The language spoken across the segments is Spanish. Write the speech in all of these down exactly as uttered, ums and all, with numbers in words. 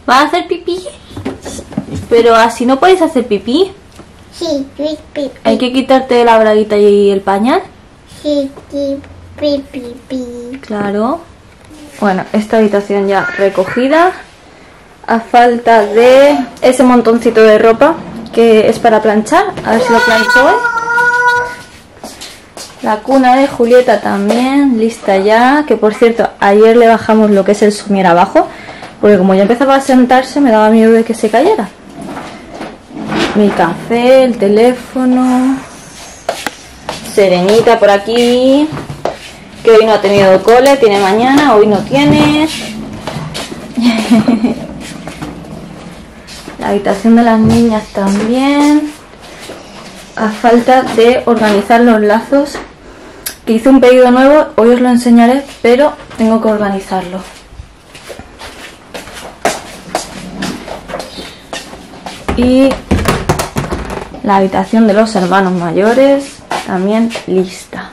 ¿Vas a hacer pipí? Pero así no puedes hacer pipí. Sí, pipí. Hay que quitarte la braguita y el pañal. Sí, pipí. Claro. Bueno, esta habitación ya recogida. A falta de ese montoncito de ropa que es para planchar. A ver si lo plancho hoy. La cuna de Julieta también, lista ya. Que por cierto, ayer le bajamos lo que es el somier abajo, porque como ya empezaba a sentarse me daba miedo de que se cayera. Mi café, el teléfono. Serenita por aquí, que hoy no ha tenido cole, tiene mañana, hoy no tiene. La habitación de las niñas también. A falta de organizar los lazos, que hice un pedido nuevo, hoy os lo enseñaré, pero tengo que organizarlo. Y la habitación de los hermanos mayores también lista.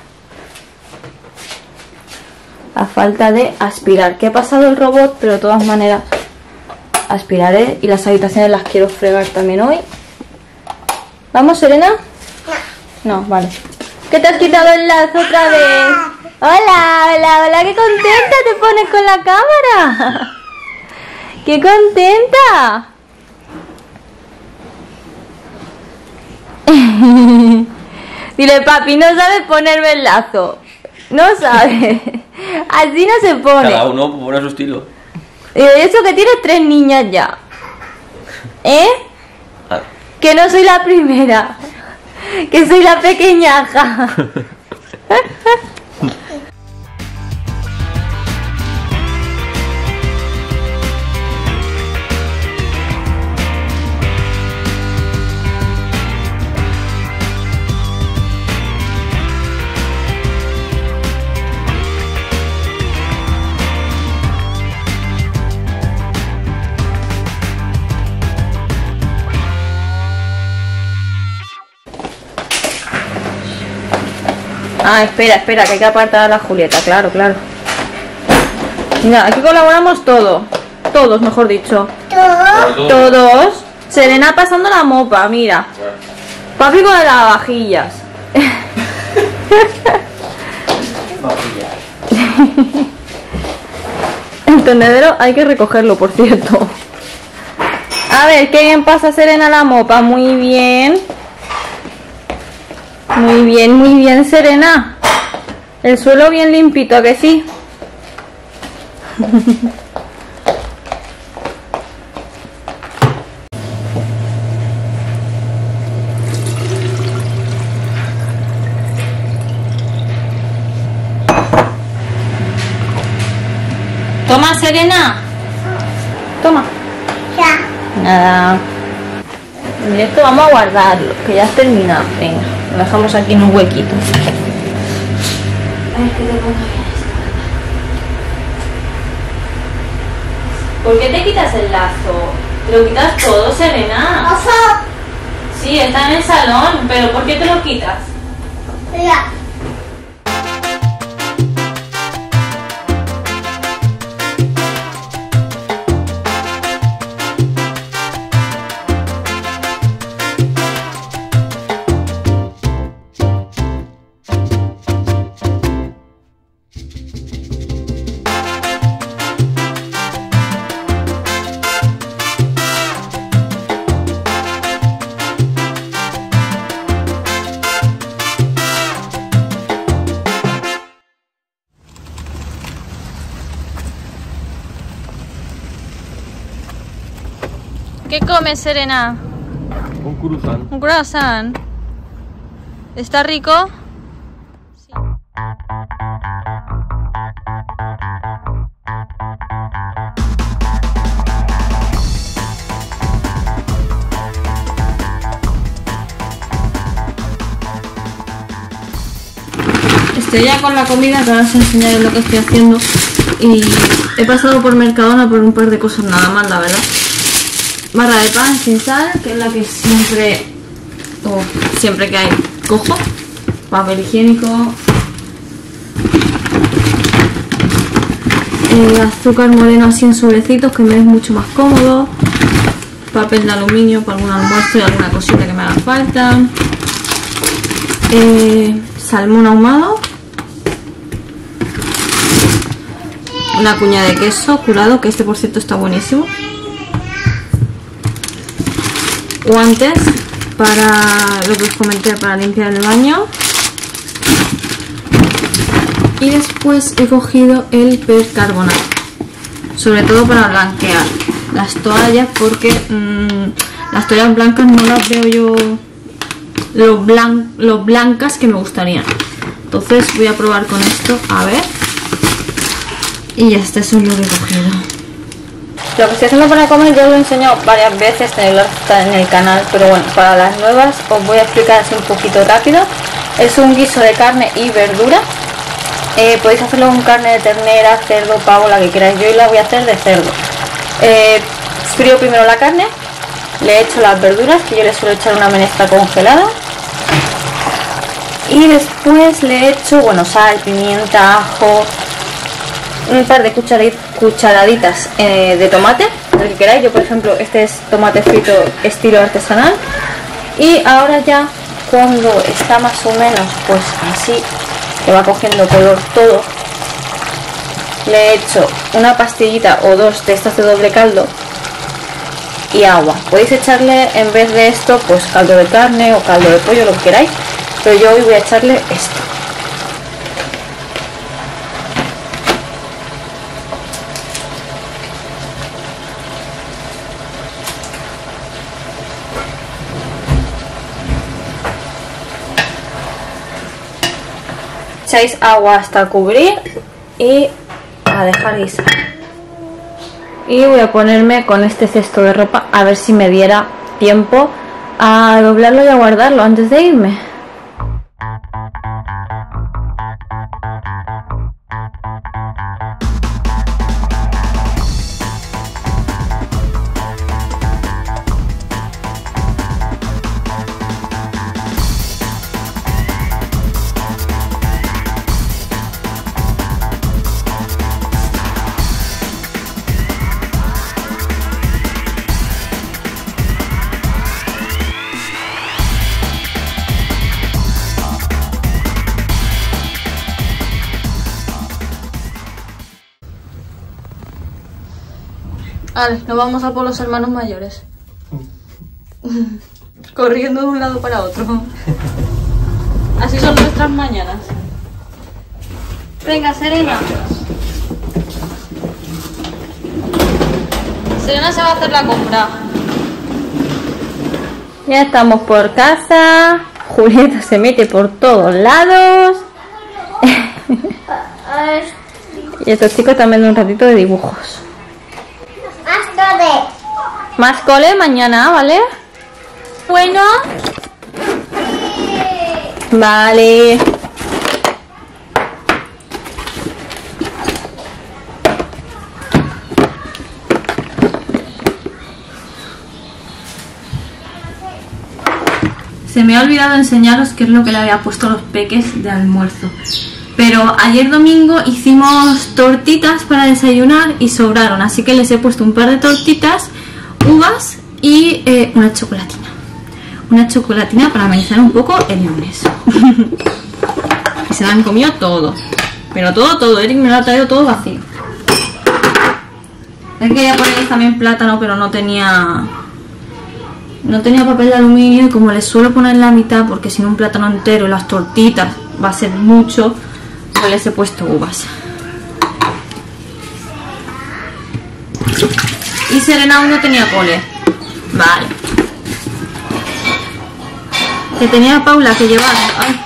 A falta de aspirar, que he pasado el robot, pero de todas maneras aspiraré. Y las habitaciones las quiero fregar también hoy. ¿Vamos, Serena? No, vale. ¿Qué te has quitado el lazo otra vez? Hola, hola, hola, qué contenta te pones con la cámara. ¡Qué contenta! Dile, papi, no sabes ponerme el lazo. No sabes. Así no se pone. Cada uno pone a su estilo. Y eso que tienes tres niñas ya. ¿Eh? Ah. Que no soy la primera. Que soy la pequeñaja. Ah, espera, espera, que hay que apartar a la Julieta, claro, claro. Mira, aquí colaboramos todos. Todos, mejor dicho. Todo. Todos. Serena pasando la mopa, mira. Papi con las lavavajillas. El tendedero hay que recogerlo, por cierto. A ver, qué bien pasa Serena la mopa, muy bien. Muy bien, muy bien, Serena. El suelo bien limpito, ¿a que sí? Toma, Serena. Toma. Ya. Nada. Mira, esto vamos a guardarlo, que ya has terminado. Venga, lo dejamos aquí en un huequito. A ver, que te ponga bien esto. ¿Por qué te quitas el lazo? ¿Te lo quitas todo, Serena? Oso. Sí, está en el salón, pero ¿por qué te lo quitas? Ya. ¿Qué comes, Serena? Un croissant. Un croissant. ¿Está rico? Sí. Estoy ya con la comida, que ahora os enseñaré lo que estoy haciendo. Y he pasado por Mercadona por un par de cosas nada más, la verdad. Barra de pan sin sal, que es la que siempre, o siempre que hay, cojo. Papel higiénico. eh, azúcar moreno así en sobrecitos, que me es mucho más cómodo, papel de aluminio para algún almuerzo y alguna cosita que me haga falta, eh, salmón ahumado, una cuña de queso curado, que este por cierto está buenísimo, guantes para lo que os comenté, para limpiar el baño, y después he cogido el percarbonato, sobre todo para blanquear las toallas, porque mmm, las toallas blancas no las veo yo lo, blan lo blancas que me gustarían. Entonces voy a probar con esto, a ver. Y ya está, eso es lo que he cogido. Lo que estoy haciendo para comer yo lo he enseñado varias veces en el, en el canal, pero bueno, para las nuevas os voy a explicar así un poquito rápido. Es un guiso de carne y verdura. Eh, podéis hacerlo con carne de ternera, cerdo, pavo, la que queráis. Yo la voy a hacer de cerdo. Eh, frío primero la carne, le echo las verduras, que yo le suelo echar una menestra congelada, y después le echo, bueno, sal, pimienta, ajo, un par de cucharaditas eh, de tomate, el que queráis. Yo por ejemplo este es tomate frito estilo artesanal. Y ahora ya cuando está más o menos pues así, que va cogiendo color todo, le echo una pastillita o dos de estas de doble caldo y agua. Podéis echarle en vez de esto pues caldo de carne o caldo de pollo, lo que queráis, pero yo hoy voy a echarle esto. Echáis agua hasta cubrir y a dejar guisar. Y voy a ponerme con este cesto de ropa a ver si me diera tiempo a doblarlo y a guardarlo antes de irme. Vale, nos vamos a por los hermanos mayores. Corriendo de un lado para otro. Así son nuestras mañanas. Venga, Serena. Serena se va a hacer la compra. Ya estamos por casa. Julieta se mete por todos lados. Y estos chicos están viendo un ratito de dibujos. Más cole mañana, ¿vale? Bueno. Vale. Se me ha olvidado enseñaros qué es lo que le había puesto a los peques de almuerzo. Pero ayer domingo hicimos tortitas para desayunar y sobraron, así que les he puesto un par de tortitas, uvas y eh, una chocolatina. Una chocolatina para amenizar un poco el lunes. Y se la han comido todo. Pero todo, todo. Eric me lo ha traído todo vacío. Es que quería poner también plátano, pero no tenía... No tenía papel de aluminio y como les suelo poner la mitad, porque sin un plátano entero y las tortitas va a ser mucho, pues les he puesto uvas. Y Serena aún no tenía cole. Vale. Que tenía Paula que llevar. Ay.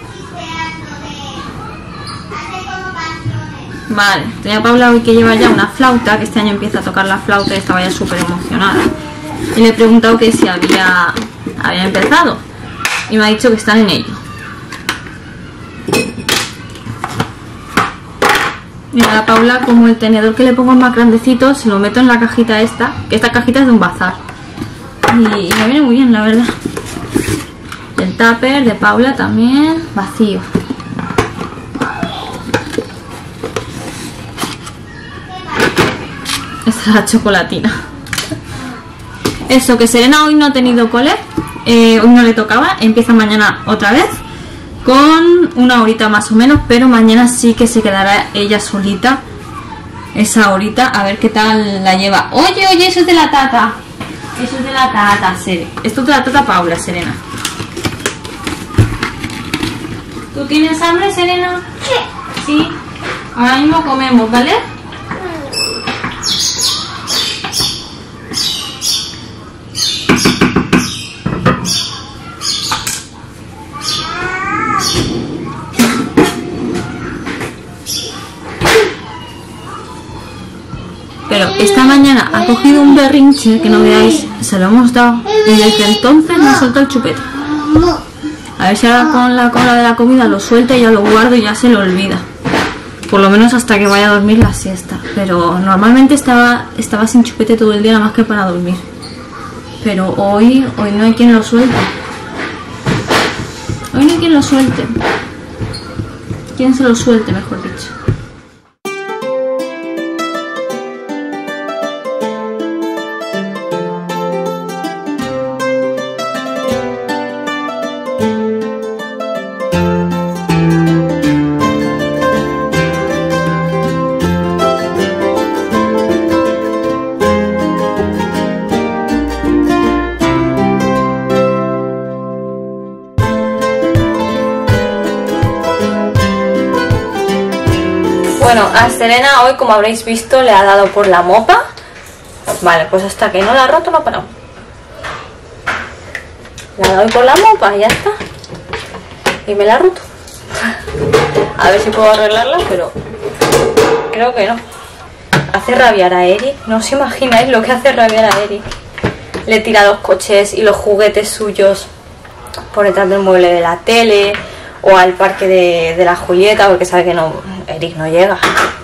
Vale, tenía Paula hoy que llevar ya una flauta, que este año empieza a tocar la flauta y estaba ya súper emocionada. Y le he preguntado que si había, había empezado. Y me ha dicho que están en ello. Mira, a Paula, como el tenedor que le pongo más grandecito, se lo meto en la cajita esta, que esta cajita es de un bazar. Y, y me viene muy bien, la verdad. El tupper de Paula también, vacío. Esta es la chocolatina. Eso, que Serena hoy no ha tenido cole. Eh, hoy no le tocaba. Empieza mañana otra vez. Con una horita más o menos. Pero mañana sí que se quedará ella solita. Esa horita. A ver qué tal la lleva. Oye, oye, eso es de la tata. Eso es de la tata, Sere. Esto es de la tata Paula, Serena. ¿Tú tienes hambre, Serena? Sí. Sí. Ahora mismo comemos, ¿vale? Pero esta mañana ha cogido un berrinche que no veáis, se lo hemos dado y desde entonces no suelta el chupete. A ver si ahora con la cola de la comida lo suelta y ya lo guardo y ya se lo olvida. Por lo menos hasta que vaya a dormir la siesta. Pero normalmente estaba, estaba sin chupete todo el día nada más que para dormir. Pero hoy, hoy no hay quien lo suelte. Hoy no hay quien lo suelte. Quien se lo suelte, mejor dicho. Bueno, a Serena hoy, como habréis visto, le ha dado por la mopa. Vale, pues hasta que no la ha roto no paramos. Le ha dado por la mopa y ya está. Y me la ha roto. A ver si puedo arreglarla, pero creo que no. Hace rabiar a Eric. No os imagináis lo que hace rabiar a Eric. Le tira los coches y los juguetes suyos por detrás del mueble de la tele o al parque de, de la Julieta, porque sabe que no, Eric no llega.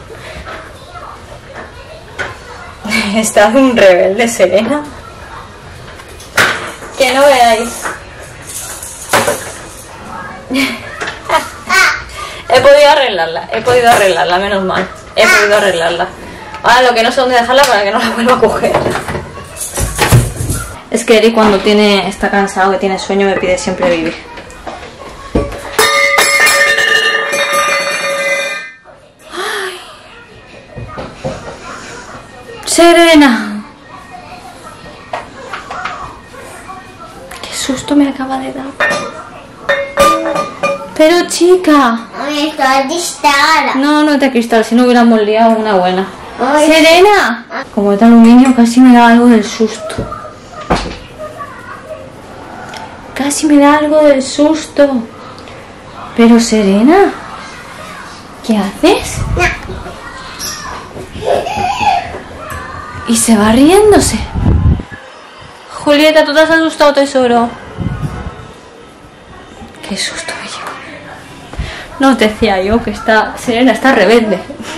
Está un rebelde, Serena. Que no veáis. He podido arreglarla, he podido arreglarla, menos mal. He podido arreglarla. Ahora lo que no sé dónde dejarla para que no la vuelva a coger. Es que Eric cuando tiene, está cansado, que tiene sueño, me pide siempre vivir. Serena, qué susto me acaba de dar. Pero chica, Esto es cristal. no, no te cristal, si no hubiéramos liado una buena. Ay. Serena, como es tan un niño, casi me da algo del susto. Casi me da algo del susto. Pero Serena, ¿qué haces? Y se va riéndose. Julieta, ¿tú te has asustado, tesoro? Qué susto me llevo. No os decía yo que está Serena está rebelde.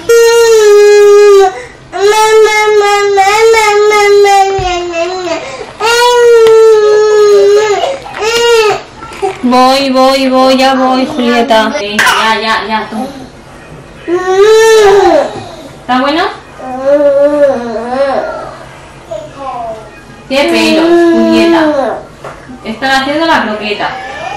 Voy, voy, voy, ya voy, Julieta. Sí, ya, ya, ya, tú. ¿Está bueno? ¿Qué pelos, Julieta? Están haciendo la croqueta.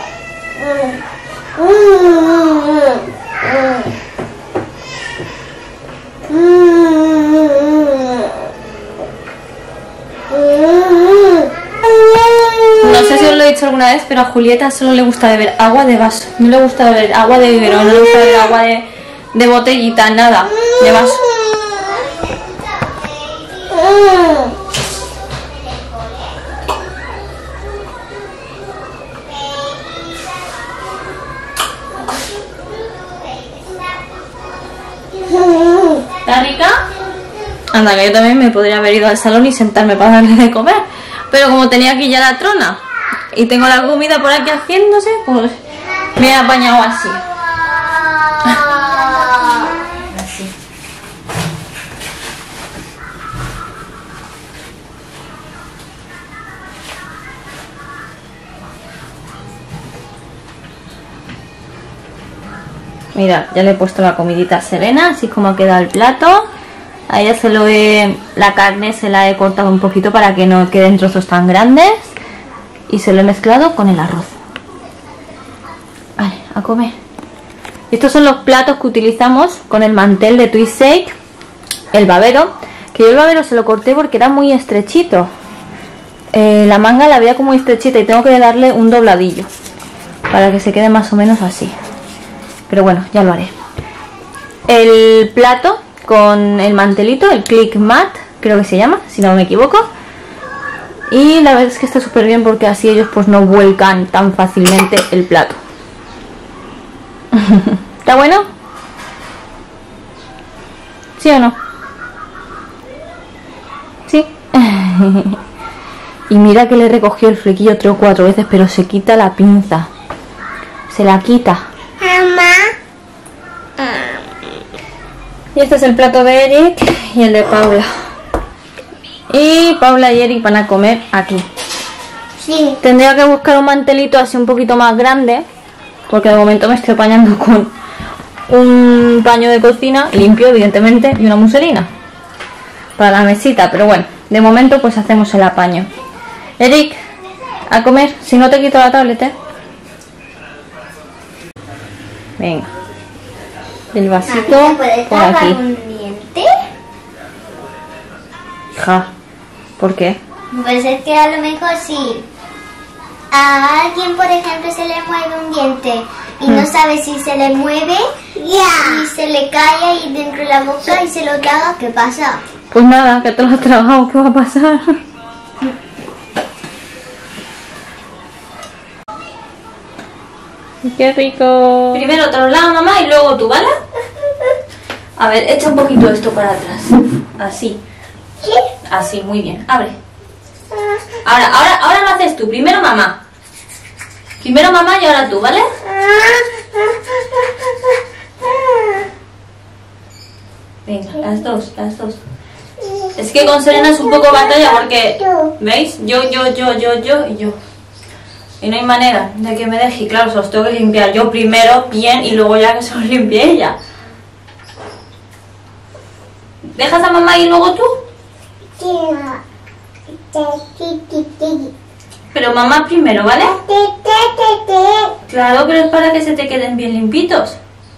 No sé si os lo he dicho alguna vez, pero a Julieta solo le gusta beber agua de vaso. No le gusta beber agua de biberón, no le gusta beber agua de, de botellita, nada, de vaso. ¿Está rica? Anda, que yo también me podría haber ido al salón y sentarme para darle de comer. Pero como tenía aquí ya la trona y tengo la comida por aquí haciéndose, pues me he apañado así. Así. Mira, ya le he puesto la comidita a Serena, así como ha quedado el plato. A ella se lo he... la carne se la he cortado un poquito para que no queden trozos tan grandes. Y se lo he mezclado con el arroz. Vale, a comer. Estos son los platos que utilizamos con el mantel de Twist Shake. El babero. Que yo el babero se lo corté porque era muy estrechito. Eh, la manga la veía como muy estrechita y tengo que darle un dobladillo. Para que se quede más o menos así. Pero bueno, ya lo haré. El plato con el mantelito, el click mat, creo que se llama, si no me equivoco. Y la verdad es que está súper bien porque así ellos pues no vuelcan tan fácilmente el plato. ¿Está bueno? ¿Sí o no? Sí. Y mira que le recogió el flequillo tres o cuatro veces, pero se quita la pinza. Se la quita. Mamá. Y este es el plato de Eric y el de Paula. Y Paula y Eric van a comer aquí. Sí. Tendría que buscar un mantelito así un poquito más grande, porque de momento me estoy apañando con un paño de cocina limpio, evidentemente, y una muselina para la mesita. Pero bueno, de momento pues hacemos el apaño. Eric, a comer, si no te quito la tablet, ¿eh? Venga. El vasito ¿Puedes por tapar aquí. un diente? Hija, ¿por qué? Pues es que a lo mejor si a alguien, por ejemplo, se le mueve un diente y no sabe si se le mueve y se le cae ahí dentro de la boca y se lo traga, ¿qué pasa? Pues nada, que te lo has trabajado, ¿qué va a pasar? ¡Qué rico! Primero te lo lavo mamá y luego tú, ¿vale? A ver, echa un poquito esto para atrás. Así. ¿Qué? Así, muy bien. Abre. Ahora, ahora, ahora lo haces tú. Primero mamá. Primero mamá y ahora tú, ¿vale? Venga, las dos, las dos. Es que con Serena es un poco batalla porque, ¿veis? Yo, yo, yo, yo, yo y yo. Y no hay manera de que me deje. Y claro, se los tengo que limpiar yo primero bien y luego ya que se los limpie ella. ¿Dejas a mamá y luego tú? Pero mamá primero, ¿vale? Claro, pero es para que se te queden bien limpitos.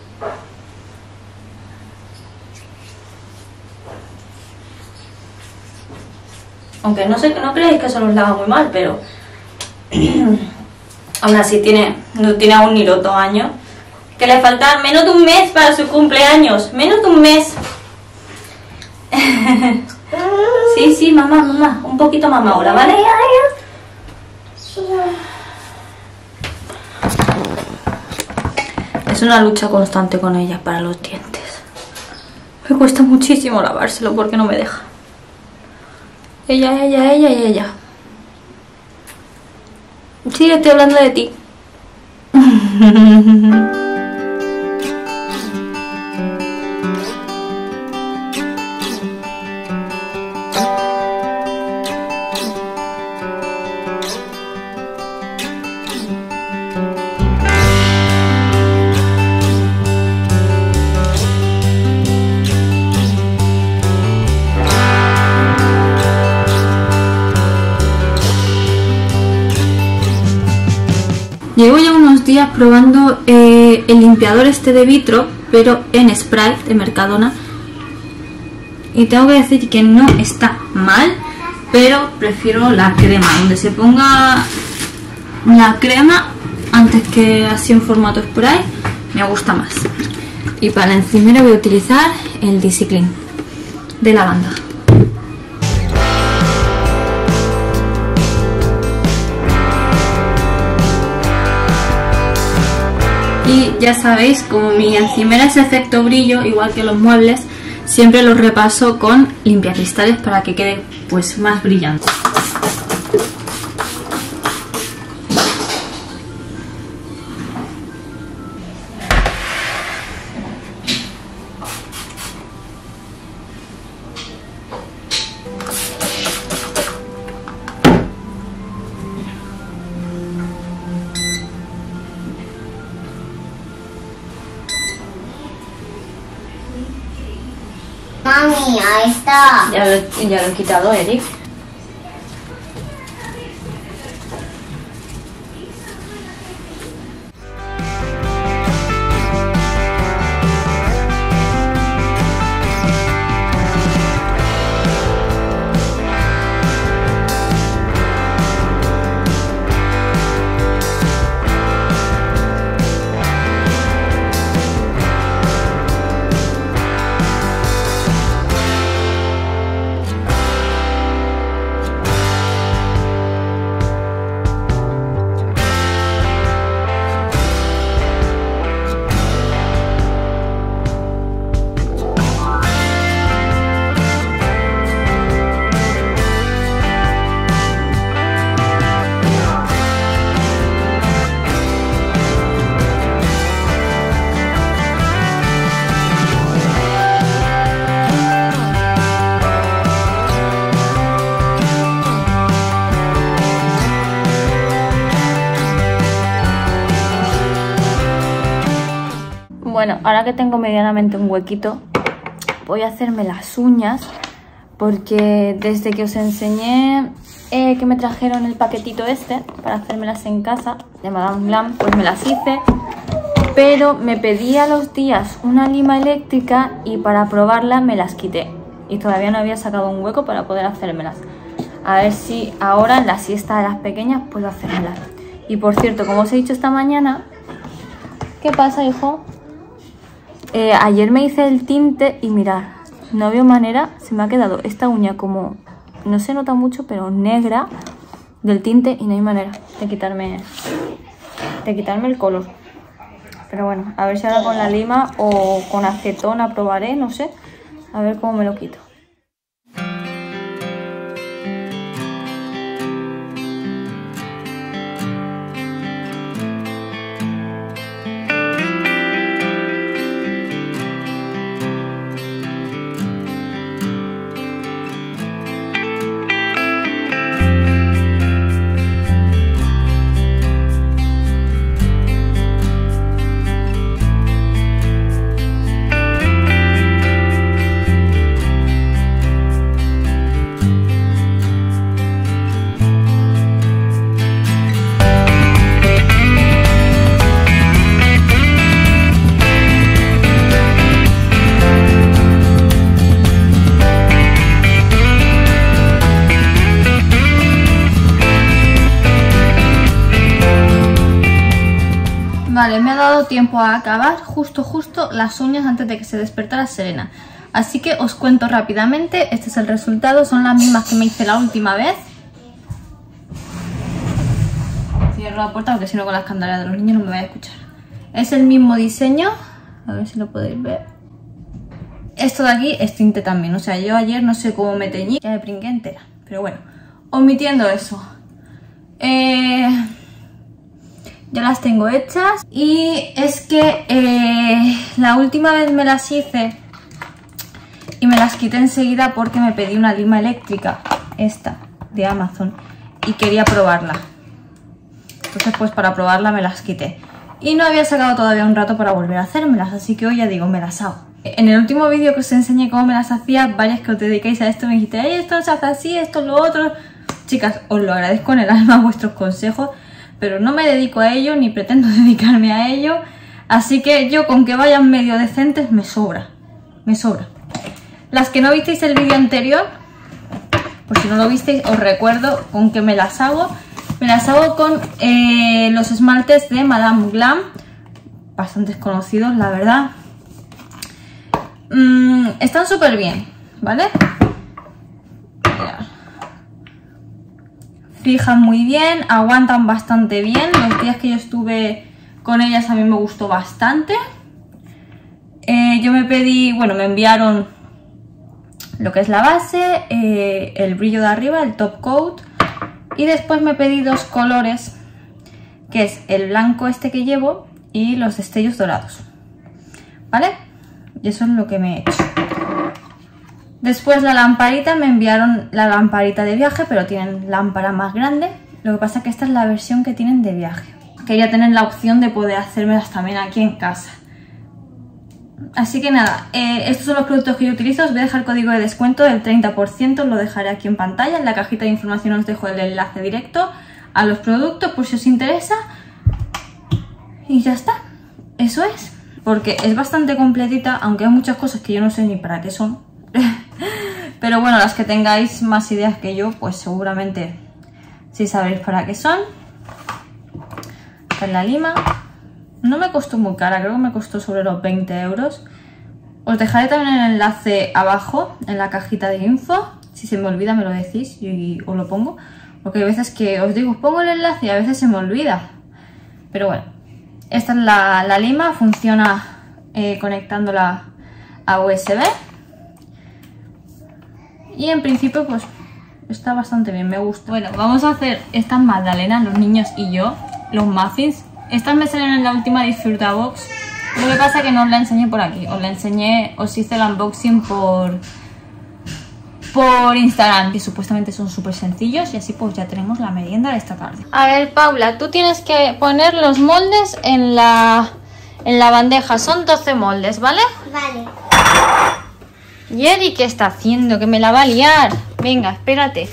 Aunque no sé, no creéis que se los lava muy mal, pero aún así tiene, no tiene aún ni los dos años. Que le falta menos de un mes para su cumpleaños. Menos de un mes. Sí, sí, mamá, mamá. Un poquito mamá ahora, ¿vale? Es una lucha constante con ella para los dientes. Me cuesta muchísimo lavárselo porque no me deja. Ella, ella, ella y ella. Sí, estoy hablando de ti. Llevo ya unos días probando eh, el limpiador este de vitro, pero en spray de Mercadona. Y tengo que decir que no está mal, pero prefiero la crema, donde se ponga la crema antes que así en formato spray, me gusta más. Y para la encimera voy a utilizar el Discipline de lavanda. Y ya sabéis, como mi encimera es efecto brillo, igual que los muebles, siempre los repaso con limpiacristales para que quede pues más brillante. Mami, ahí está. Ya lo, ya lo he quitado, Eric. Bueno, ahora que tengo medianamente un huequito, voy a hacerme las uñas, porque desde que os enseñé eh, que me trajeron el paquetito este para hacérmelas en casa de Madame Glam, pues me las hice, pero me pedí a los días una lima eléctrica y para probarla me las quité y todavía no había sacado un hueco para poder hacérmelas. A ver si ahora en la siesta de las pequeñas puedo hacérmelas. Y por cierto, como os he dicho esta mañana, ¿qué pasa, hijo? Eh, ayer me hice el tinte y mirad, no veo manera, se me ha quedado esta uña como, no se nota mucho, pero negra del tinte y no hay manera de quitarme, de quitarme el color. Pero bueno, a ver si ahora con la lima o con acetona probaré, no sé, a ver cómo me lo quito. Vale, me ha dado tiempo a acabar justo justo las uñas antes de que se despertara Serena. Así que os cuento rápidamente, este es el resultado, son las mismas que me hice la última vez. Cierro la puerta porque si no con las escandalera de los niños no me vais a escuchar. Es el mismo diseño, a ver si lo podéis ver. Esto de aquí es tinte también, o sea, yo ayer no sé cómo me teñí, ya me pringué entera. Pero bueno, omitiendo eso. Eh... Ya las tengo hechas y es que eh, la última vez me las hice y me las quité enseguida porque me pedí una lima eléctrica, esta de Amazon, y quería probarla. Entonces pues para probarla me las quité y no había sacado todavía un rato para volver a hacérmelas, así que hoy ya digo, me las hago. En el último vídeo que os enseñé cómo me las hacía, varias que os dedicáis a esto me dijiste, ay, esto no se hace así, esto es lo otro. Chicas, os lo agradezco en el alma vuestros consejos, pero no me dedico a ello ni pretendo dedicarme a ello, así que yo con que vayan medio decentes me sobra, me sobra. Las que no visteis el vídeo anterior, pues si no lo visteis os recuerdo con que me las hago. Me las hago con eh, los esmaltes de Madame Glam, bastante conocidos la verdad. Mm, están súper bien, ¿vale? Fijan muy bien, aguantan bastante bien. Los días que yo estuve con ellas a mí me gustó bastante. Eh, yo me pedí, bueno, me enviaron lo que es la base, eh, el brillo de arriba, el top coat. Y después me pedí dos colores, que es el blanco este que llevo y los destellos dorados. ¿Vale? Y eso es lo que me he hecho. Después la lamparita, me enviaron la lamparita de viaje, pero tienen lámpara más grande. Lo que pasa es que esta es la versión que tienen de viaje. Quería tener la opción de poder hacérmelas también aquí en casa. Así que nada, eh, estos son los productos que yo utilizo. Os voy a dejar código de descuento del treinta por ciento, lo dejaré aquí en pantalla. En la cajita de información os dejo el enlace directo a los productos por si os interesa. Y ya está, eso es. Porque es bastante completita, aunque hay muchas cosas que yo no sé ni para qué son. Pero bueno, las que tengáis más ideas que yo, pues seguramente sí sabréis para qué son. Esta es la lima. No me costó muy cara, creo que me costó sobre los veinte euros. Os dejaré también el enlace abajo, en la cajita de info. Si se me olvida me lo decís y os lo pongo. Porque hay veces que os digo, os pongo el enlace y a veces se me olvida. Pero bueno, esta es la, la lima, funciona eh, conectándola a U S B. Y en principio pues está bastante bien, me gusta. Bueno, vamos a hacer estas magdalenas, los niños y yo, los muffins. Estas me salen en la última Disfruta Box. Lo que pasa es que no os la enseñé por aquí. Os la enseñé, os hice el unboxing por, por Instagram, que supuestamente son súper sencillos. Y así pues ya tenemos la merienda de esta tarde. A ver, Paula, tú tienes que poner los moldes en la, en la bandeja. Son doce moldes, ¿vale? Vale. ¿Y Eri qué está haciendo? Que me la va a liar. Venga, espérate.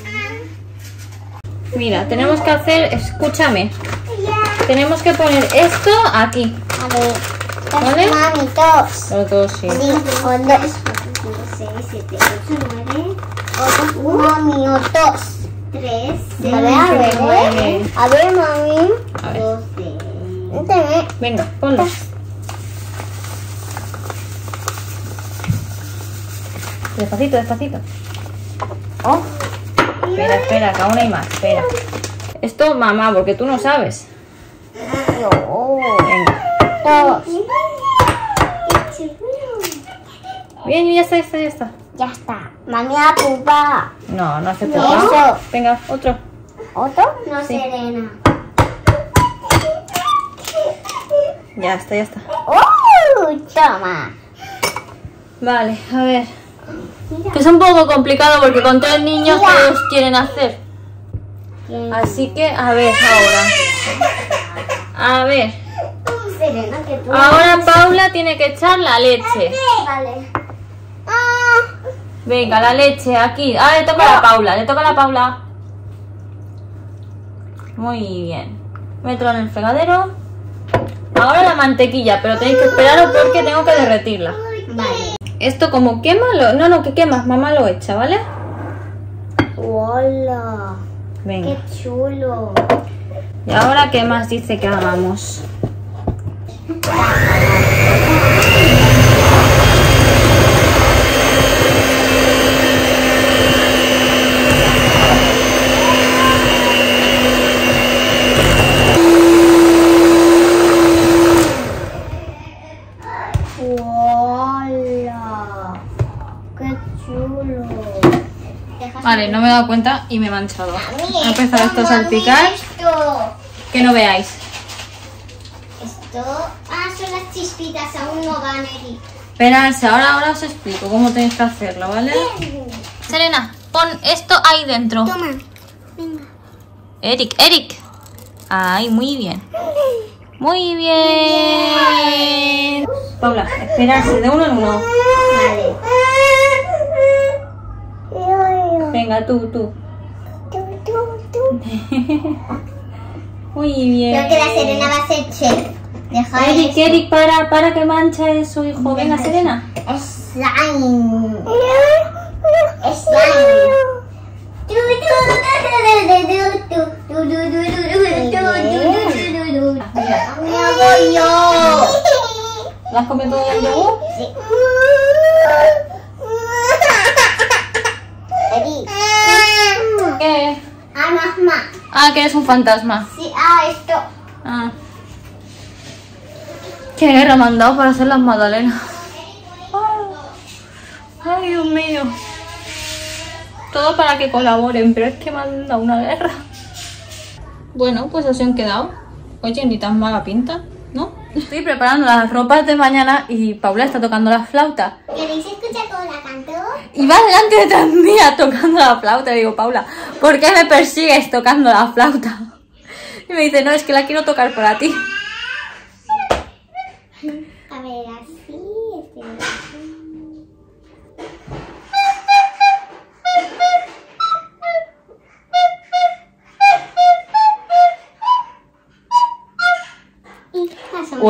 Mira, tenemos que hacer... Escúchame. Tenemos que poner esto aquí. A ver. ¿Vale? Mami, dos. Los dos, sí. Cinco, dos. seis, siete, ocho, nueve. Otro. Mami, dos. Tres. A ver, a ver. nueve. A ver, mami. A ver. doce. Véntame. Venga, ponlo. Despacito, despacito. Oh. Espera, espera, que aún hay más. Espera. Esto, mamá, porque tú no sabes. No. Venga. Dos. Bien, ya está, ya está, ya está. Ya está. Mami, a pupa. No, no hace ¿Y falta. eso? Venga, otro. ¿Otro? No, Sí. Serena. Ya está, ya está. ¡Oh! Toma. Vale, a ver. Que es un poco complicado porque con tres niños todos quieren hacer. Así que, a ver, ahora. A ver. Serena, que tú. Ahora Paula tiene que echar la leche. Vale. Ah. Venga, la leche aquí. Ah, le toca a la Paula, le toca a la Paula. Muy bien. Mételo en el fregadero. Ahora la mantequilla, pero tenéis que esperaros porque tengo que derretirla. Vale. Esto como quema, lo... no, no, que quemas, mamá lo echa, ¿vale? Hola. Venga. Qué chulo. Y ahora, ¿qué más dice que hagamos? Hola. Qué chulo. Vale, no me he dado cuenta y me he manchado. Mira, Ha empezado esto a mami, salpicar. Esto. Que no veáis. Esto. Ah, son las chispitas, aún no van, Eri. Esperarse, ahora, ahora os explico cómo tenéis que hacerlo, ¿vale? Serena, pon esto ahí dentro. Toma. Venga. Eric, Eric. Ahí, muy bien. Muy bien. Paula, esperarse de uno en uno. Vale. Venga, tú, tú. Tú, tú, tú. Muy bien. Creo que la Serena va a ser chef. Deja Eric, eso. Eric, para, para que mancha eso, hijo. Venga, Deja Serena. Slime. Slime. Tu, tu, tu, tu, tu, tu, tu, tu, tu, tu, tu, tu, tu. Me voy yo. ¿Lo has comido todo el yogur? Sí. Eri. ¿Qué? Ah, mamá. Ah, que eres un fantasma. Sí, ah, esto. Ah. Qué guerra me han dado para hacer las magdalenas. Ay, Dios mío. Todo para que colaboren, pero es que me han dado una guerra. Bueno, pues así han quedado. Oye, ni tan mala pinta, ¿no? Estoy preparando las ropas de mañana y Paula está tocando la flauta. ¿Queréis escuchar cómo la canto? Y va delante detrás mía tocando la flauta. Y digo, Paula, ¿por qué me persigues tocando la flauta? Y me dice, no, es que la quiero tocar para ti. A ver, así, este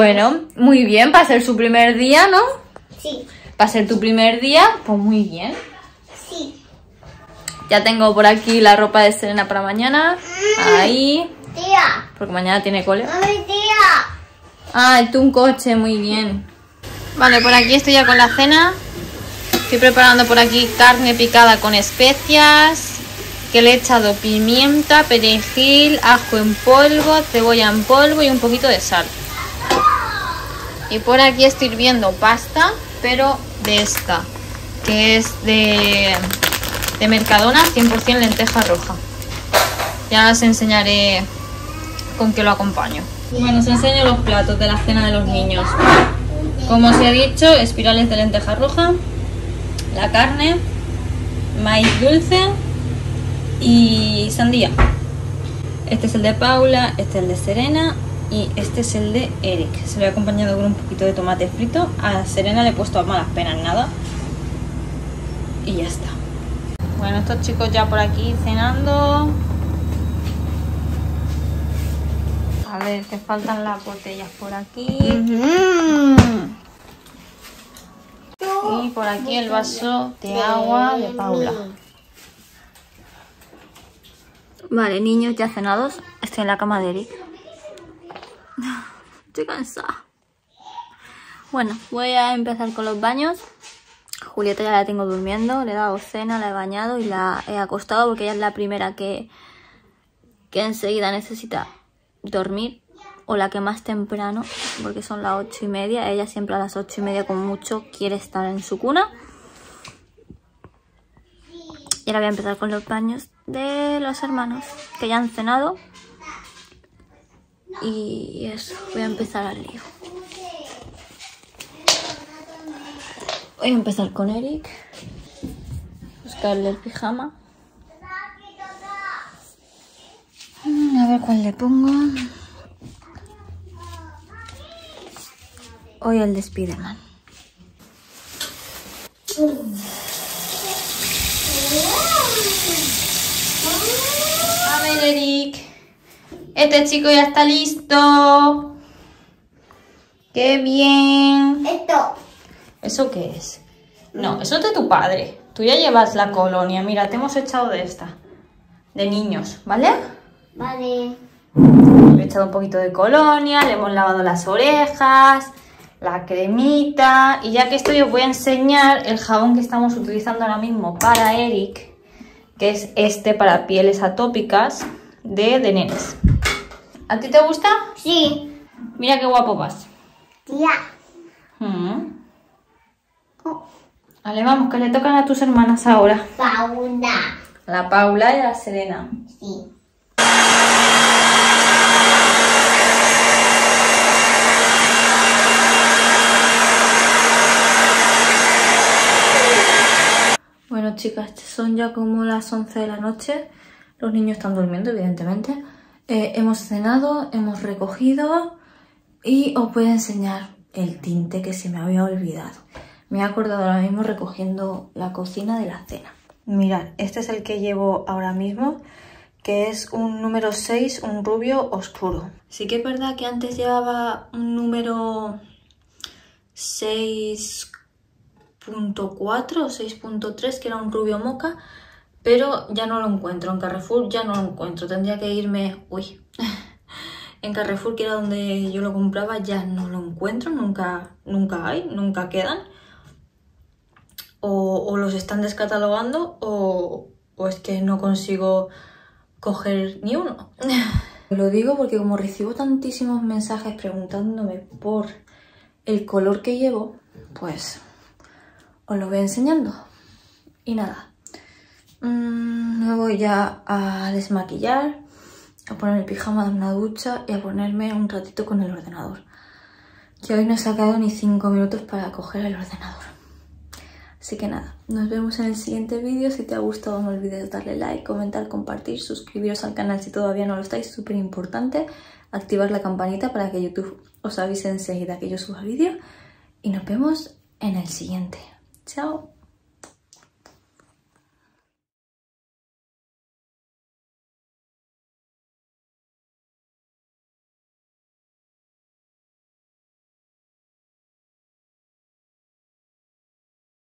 Bueno, muy bien, para ser su primer día, ¿no? Sí. Para ser tu primer día, pues muy bien. Sí. Ya tengo por aquí la ropa de Serena para mañana. Ahí. Tía. Porque mañana tiene cole. Mami, tía. Ah, tú un coche, muy bien. Vale, por aquí estoy ya con la cena. Estoy preparando por aquí carne picada con especias, que le he echado pimienta, perejil, ajo en polvo, cebolla en polvo y un poquito de sal. Y por aquí estoy hirviendo pasta, pero de esta, que es de, de Mercadona, cien por cien lenteja roja. Ya os enseñaré con qué lo acompaño. Bueno, os enseño los platos de la cena de los niños. Como os he dicho, espirales de lenteja roja, la carne, maíz dulce y sandía. Este es el de Paula, este es el de Serena y este es el de Eric. Se lo he acompañado con un poquito de tomate frito. A Serena le he puesto a malas penas nada. Y ya está. Bueno, estos chicos ya por aquí cenando. A ver, que faltan las botellas por aquí. Mm. Y por aquí el vaso de agua de Paula. Vale, niños ya cenados. Estoy en la cama de Eric. Estoy cansada. Bueno, voy a empezar con los baños. Julieta ya la tengo durmiendo. Le he dado cena, la he bañado y la he acostado porque ella es la primera que, que enseguida necesita dormir. O la que más temprano, porque son las ocho y media. Ella siempre a las ocho y media con mucho quiere estar en su cuna. Y ahora voy a empezar con los baños de los hermanos, que ya han cenado. Y eso, voy a empezar al lío. Voy a empezar con Eric. Buscarle el pijama. A ver cuál le pongo. Hoy el de Spiderman. A ver, Eric. Este chico ya está listo. ¡Qué bien! Esto. ¿Eso qué es? No, eso es de tu padre. Tú ya llevas la colonia. Mira, te hemos echado de esta. De niños, ¿vale? Vale. Le he echado un poquito de colonia, le hemos lavado las orejas, la cremita. Y ya que estoy os voy a enseñar el jabón que estamos utilizando ahora mismo para Eric, que es este para pieles atópicas de, de nenes. ¿A ti te gusta? Sí. Mira qué guapo vas. Tía. Mm. Vale, vamos, que le tocan a tus hermanas ahora. Paula. La Paula y la Serena. Sí. Bueno, chicas, son ya como las once de la noche. Los niños están durmiendo, evidentemente. Eh, hemos cenado, hemos recogido y os voy a enseñar el tinte que se me había olvidado. Me he acordado ahora mismo recogiendo la cocina de la cena. Mirad, este es el que llevo ahora mismo, que es un número seis, un rubio oscuro. Sí que es verdad que antes llevaba un número seis punto cuatro o seis punto tres, que era un rubio moca, pero ya no lo encuentro. En Carrefour ya no lo encuentro. Tendría que irme... Uy. En Carrefour, que era donde yo lo compraba, ya no lo encuentro. Nunca, nunca hay, nunca quedan. O, o los están descatalogando o, o es que no consigo coger ni uno. Lo digo porque como recibo tantísimos mensajes preguntándome por el color que llevo, pues os lo voy enseñando. Y nada, mmm, me voy ya a desmaquillar, a poner el pijama, de una ducha y a ponerme un ratito con el ordenador. Que hoy no he sacado ni cinco minutos para coger el ordenador. Así que nada, nos vemos en el siguiente vídeo. Si te ha gustado no olvides darle like, comentar, compartir, suscribiros al canal si todavía no lo estáis, súper importante. Activar la campanita para que YouTube os avise enseguida que yo suba vídeo. Y nos vemos en el siguiente. Chao.